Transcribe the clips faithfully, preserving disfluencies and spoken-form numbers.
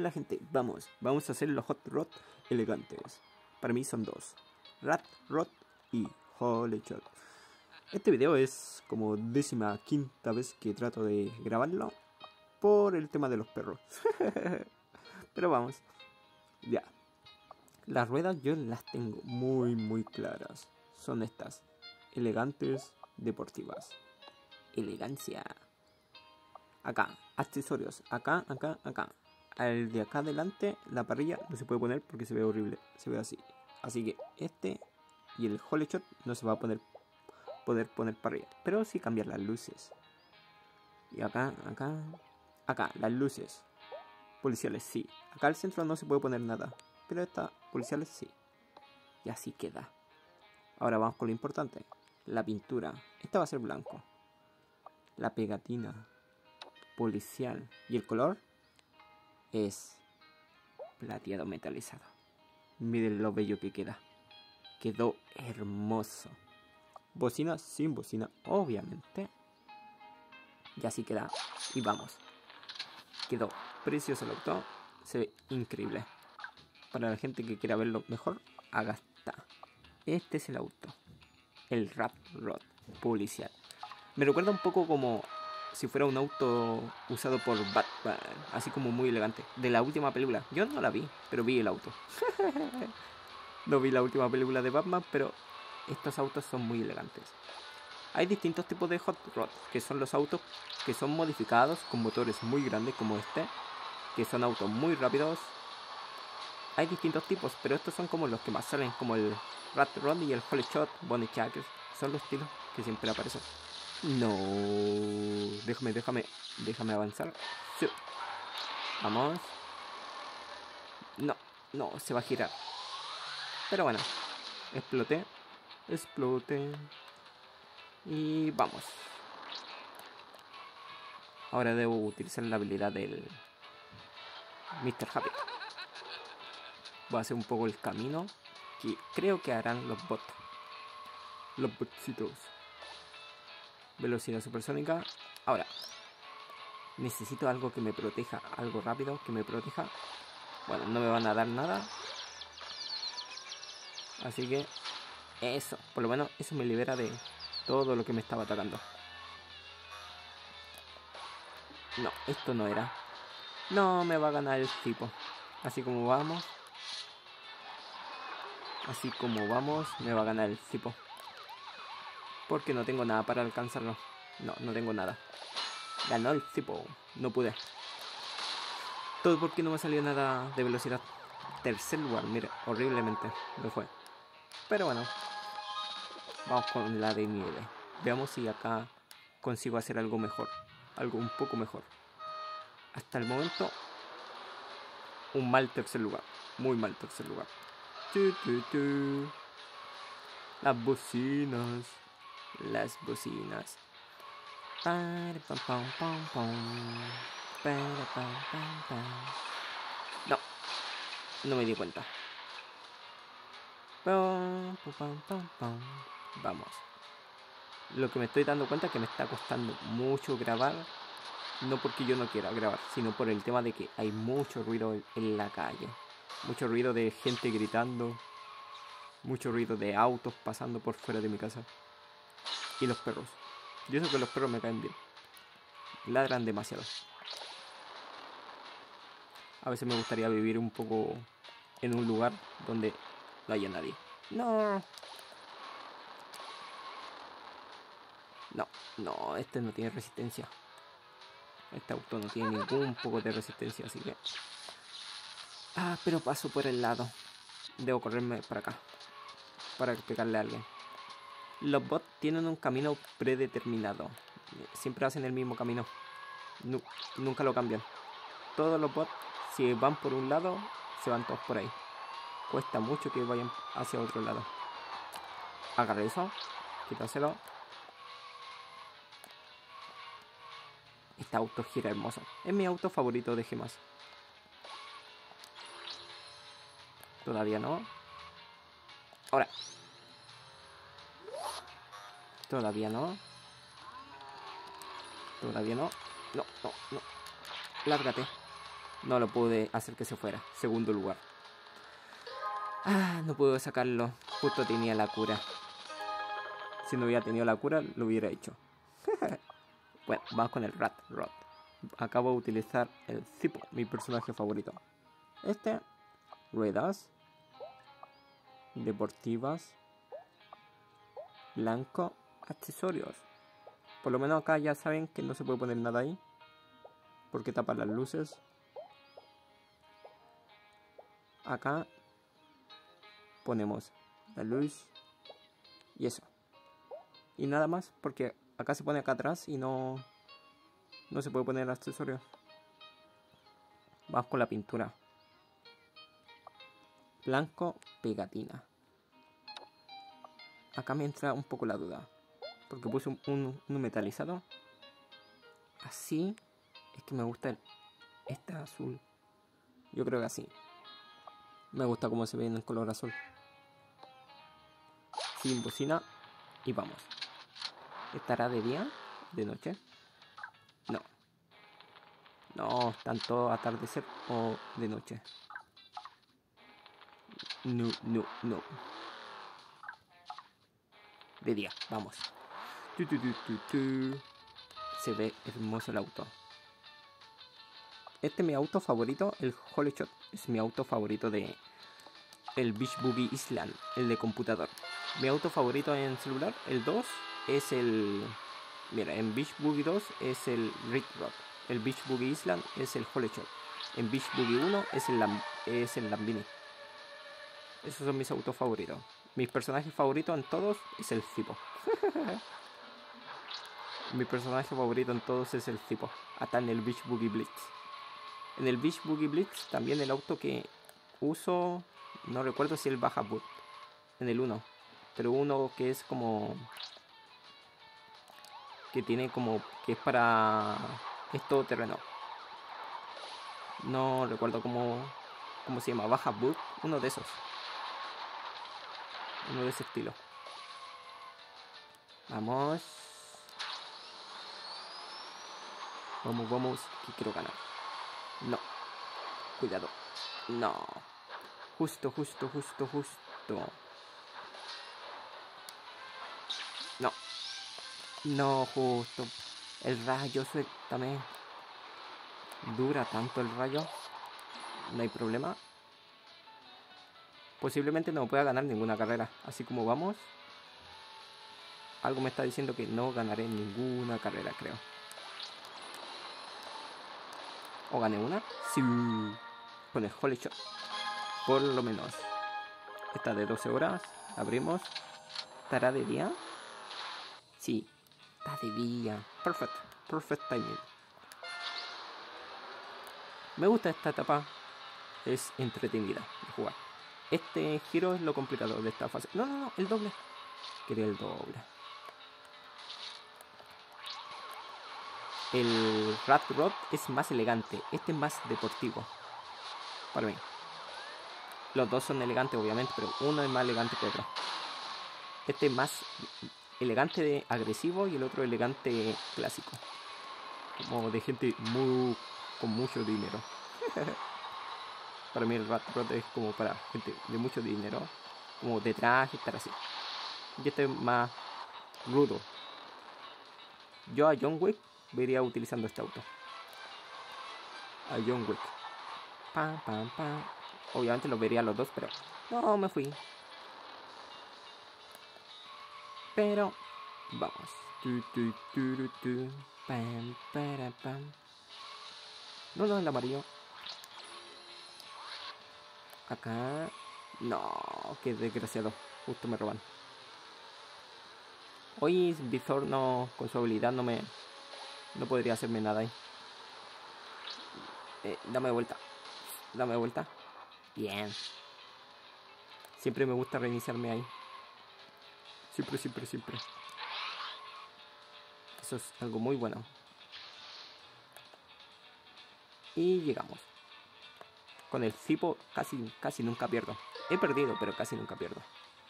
Hola gente, vamos, vamos a hacer los hot rod elegantes. Para mí son dos, rat rod y holy shot. Este video es como décima quinta vez que trato de grabarlo por el tema de los perros. Pero vamos, ya. Las ruedas yo las tengo muy muy claras. Son estas, elegantes, deportivas. Elegancia. Acá, accesorios, acá, acá, acá. Al de acá adelante, la parrilla no se puede poner porque se ve horrible, se ve así. Así que este y el holy shot no se va a poner, poder poner parrilla, pero sí cambiar las luces. Y acá, acá, acá, las luces policiales sí. Acá al centro no se puede poner nada, pero estas policiales sí. Y así queda. Ahora vamos con lo importante, la pintura. Esta va a ser blanco. La pegatina policial y el color es plateado metalizado. Miren lo bello que queda. Quedó hermoso. Bocina sin bocina, obviamente. Y así queda. Y vamos. Quedó precioso el auto. Se ve increíble. Para la gente que quiera verlo mejor, haga esta. Este es el auto. El Rat Rod policial. Me recuerda un poco como si fuera un auto usado por Batman, así como muy elegante, de la última película. Yo no la vi, pero vi el auto. No vi la última película de Batman, pero estos autos son muy elegantes. Hay distintos tipos de hot rod, que son los autos que son modificados con motores muy grandes como este, que son autos muy rápidos. Hay distintos tipos, pero estos son como los que más salen, como el Rat Rod y el Holy Shot, Bonnie Checkers. Son los estilos que siempre aparecen. No, déjame, déjame, déjame avanzar. Sí. Vamos. No, no, se va a girar. Pero bueno, exploté, exploté. Y vamos. Ahora debo utilizar la habilidad del mister Happy. Voy a hacer un poco el camino que creo que harán los bots. Los botsitos. Velocidad supersónica. Ahora, necesito algo que me proteja. Algo rápido que me proteja. Bueno, no me van a dar nada. Así que eso, por lo menos eso me libera de todo lo que me estaba atacando. No, esto no era. No, me va a ganar el tipo. Así como vamos. Así como vamos, me va a ganar el tipo. Porque no tengo nada para alcanzarlo. No, no tengo nada. Ganó el tipo. No pude. Todo porque no me salió nada de velocidad. Tercer lugar, mira, horriblemente me fue. Pero bueno. Vamos con la de nieve. Veamos si acá consigo hacer algo mejor. Algo un poco mejor. Hasta el momento, un mal tercer lugar. Muy mal tercer lugar. Tu, tu, tu. Las bocinas. Las bocinas. No, no me di cuenta. Vamos. Lo que me estoy dando cuenta es que me está costando mucho grabar. No porque yo no quiera grabar, sino por el tema de que hay mucho ruido en la calle. Mucho ruido de gente gritando. Mucho ruido de autos pasando por fuera de mi casa. Y los perros. Yo sé que los perros me caen bien. Ladran demasiado. A veces me gustaría vivir un poco en un lugar donde no haya nadie. No. No, no, este no tiene resistencia. Este auto no tiene ningún poco de resistencia, así que... Ah, pero paso por el lado. Debo correrme para acá. Para pegarle a alguien. Los bots tienen un camino predeterminado. Siempre hacen el mismo camino. Nu- nunca lo cambian. Todos los bots, si van por un lado, se van todos por ahí. Cuesta mucho que vayan hacia otro lado. Agarre eso. Quítaselo. Este auto gira hermoso. Es mi auto favorito de gemas. Todavía no. Ahora. Todavía no. Todavía no. No, no, no. Lárgate. No lo pude hacer que se fuera. Segundo lugar. Ah, no puedo sacarlo. Justo tenía la cura. Si no hubiera tenido la cura, lo hubiera hecho. Bueno, vamos con el Rat Rod. Acabo de utilizar el Zipo, mi personaje favorito. Este, ruedas, deportivas, blanco, accesorios. Por lo menos acá ya saben que no se puede poner nada ahí, porque tapan las luces. Acá ponemos la luz y eso. Y nada más, porque acá se pone acá atrás y no, no se puede poner accesorios. Vamos con la pintura. Blanco, pegatina. Acá me entra un poco la duda, porque puse un, un, un metalizado. Así es que me gusta el, este azul. Yo creo que así. Me gusta cómo se ve en el color azul. Sin bocina y vamos. ¿Estará de día? ¿De noche? No. No, tanto atardecer o de noche. No, no, no. De día, vamos. Tu, tu, tu, tu, tu. Se ve hermoso el auto. Este es mi auto favorito, el Holy Shot. Es mi auto favorito de el Beach Boogie Island, el de computador. Mi auto favorito en celular, el dos, es el... Mira, en Beach Boogie dos es el Red Rock. El Beach Boogie Island es el Holy Shot. En Beach Boogie uno es el, Lam es el Lambini. Esos son mis autos favoritos. Mis personajes favoritos en todos es el Zipo. Mi personaje favorito en todos es el Zipo. Hasta en el Beach Boogie Blitz. En el Beach Boogie Blitz también el auto que uso, no recuerdo si el Baja Boot en el uno, pero uno que es como que tiene como que es para es todo terreno. No recuerdo cómo cómo se llama, Baja Boot, uno de esos. Uno de ese estilo. Vamos. Vamos, vamos, que quiero ganar. No. Cuidado. No. Justo, justo, justo, justo. No. No, justo. El rayo, suéltame. Dura tanto el rayo. No hay problema. Posiblemente no pueda ganar ninguna carrera. Así como vamos. Algo me está diciendo que no ganaré ninguna carrera, creo. ¿O gané una? Sí. Con el Holy Shot. Por lo menos. Esta de doce horas. Abrimos. ¿Estará de día? Sí. Está de día. Perfect. Perfect timing. Me gusta esta etapa. Es entretenida de jugar. Este giro es lo complicado de esta fase. No, no, no. El doble. Quería el doble. El Rat Rod es más elegante. Este es más deportivo. Para mí. Los dos son elegantes, obviamente, pero uno es más elegante que otro. Este es más elegante de agresivo y el otro elegante clásico. Como de gente muy con mucho dinero. Para mí el Rat Rod es como para gente de mucho dinero. Como de traje, estar así. Y este es más rudo. Yo a John Wick vería utilizando este auto. A John Wick. Pam, pam, pam. Obviamente los vería los dos, pero no, me fui. Pero vamos. Tu, tu, tu, tu, tu. Pam, para, pam. No, no, el amarillo. Acá. No, qué desgraciado. Justo me roban. Hoy Visor no, con su habilidad no me... No podría hacerme nada ahí. Eh, dame vuelta. Dame vuelta. Bien. Siempre me gusta reiniciarme ahí. Siempre, siempre, siempre. Eso es algo muy bueno. Y llegamos. Con el Zipo casi, casi nunca pierdo. He perdido, pero casi nunca pierdo.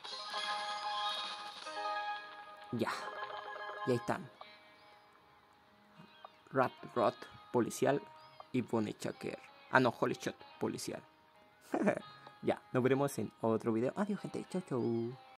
Ya. Y ahí están. Rat Rod, policial y Bonnie Chucker. Ah, no, Holy Shot policial. Ya, nos veremos en otro video. Adiós, gente. Chau, chau.